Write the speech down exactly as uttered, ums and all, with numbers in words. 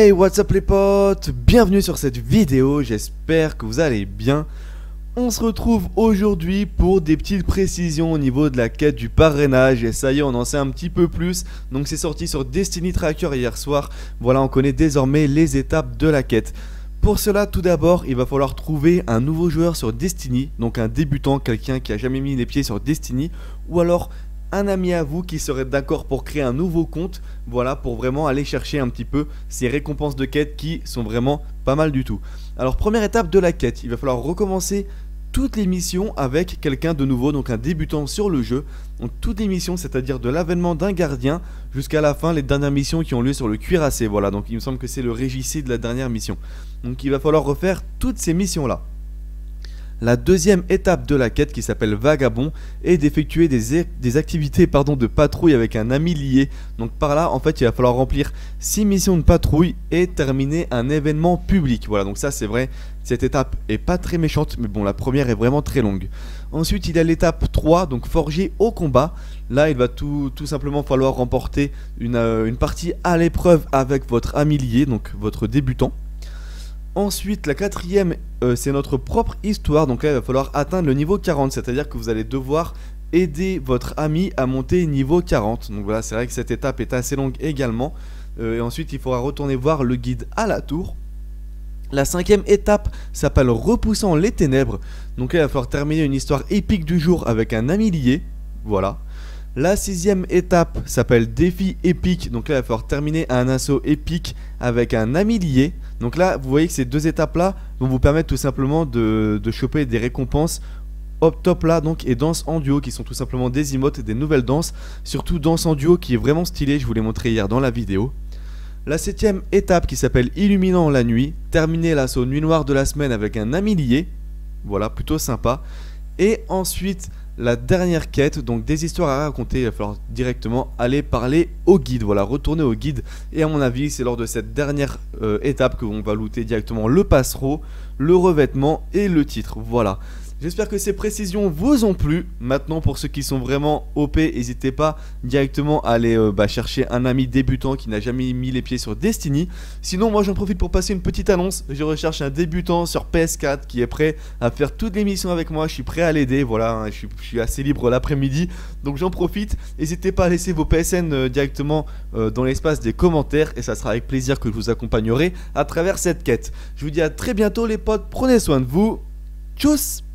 Hey, what's up les potes? Bienvenue sur cette vidéo, j'espère que vous allez bien. On se retrouve aujourd'hui pour des petites précisions au niveau de la quête du parrainage. Et ça y est, on en sait un petit peu plus. Donc c'est sorti sur Destiny Tracker hier soir. Voilà, on connaît désormais les étapes de la quête. Pour cela, tout d'abord, il va falloir trouver un nouveau joueur sur Destiny. Donc un débutant, quelqu'un qui a jamais mis les pieds sur Destiny. Ou alors un ami à vous qui serait d'accord pour créer un nouveau compte, voilà, pour vraiment aller chercher un petit peu ces récompenses de quête qui sont vraiment pas mal du tout. Alors première étape de la quête, il va falloir recommencer toutes les missions avec quelqu'un de nouveau, donc un débutant sur le jeu. Donc toutes les missions, c'est-à-dire de l'avènement d'un gardien jusqu'à la fin, les dernières missions qui ont lieu sur le cuirassé, voilà, donc il me semble que c'est le régisseur de la dernière mission. Donc il va falloir refaire toutes ces missions-là. La deuxième étape de la quête, qui s'appelle Vagabond, est d'effectuer des, des activités pardon, de patrouille avec un ami lié. Donc par là, en fait, il va falloir remplir six missions de patrouille et terminer un événement public. Voilà, donc ça c'est vrai, cette étape est pas très méchante, mais bon, la première est vraiment très longue. Ensuite, il y a l'étape trois, donc forger au combat. Là, il va tout, tout simplement falloir remporter une, euh, une partie à l'épreuve avec votre ami lié, donc votre débutant. Ensuite, la quatrième, euh, c'est notre propre histoire. Donc là, il va falloir atteindre le niveau quarante. C'est-à-dire que vous allez devoir aider votre ami à monter niveau quarante. Donc voilà, c'est vrai que cette étape est assez longue également. Euh, et ensuite, il faudra retourner voir le guide à la tour. La cinquième étape s'appelle Repoussant les ténèbres. Donc là, il va falloir terminer une histoire épique du jour avec un ami lié. Voilà. La sixième étape s'appelle Défi épique. Donc là, il va falloir terminer un assaut épique avec un ami lié. Donc là, vous voyez que ces deux étapes-là vont vous permettre tout simplement de, de choper des récompenses hop top là donc et danse en duo qui sont tout simplement des emotes, des nouvelles danses. Surtout danse en duo qui est vraiment stylé, je vous l'ai montré hier dans la vidéo. La septième étape qui s'appelle Illuminant la nuit. Terminer l'assaut nuit noire de la semaine avec un ami lié. Voilà, plutôt sympa. Et ensuite, la dernière quête, donc des histoires à raconter, il va falloir directement aller parler au guide, voilà, retourner au guide. Et à mon avis, c'est lors de cette dernière euh, étape que l'on va looter directement le passereau, le revêtement et le titre, voilà. J'espère que ces précisions vous ont plu. Maintenant, pour ceux qui sont vraiment O P, n'hésitez pas directement à aller euh, bah, chercher un ami débutant qui n'a jamais mis les pieds sur Destiny. Sinon, moi j'en profite pour passer une petite annonce. Je recherche un débutant sur P S quatre qui est prêt à faire toutes les missions avec moi. Je suis prêt à l'aider, voilà, hein, je, suis, je suis assez libre l'après-midi. Donc j'en profite. N'hésitez pas à laisser vos P S N euh, directement euh, dans l'espace des commentaires. Et ça sera avec plaisir que je vous accompagnerai à travers cette quête. Je vous dis à très bientôt les potes, prenez soin de vous. Tchuss!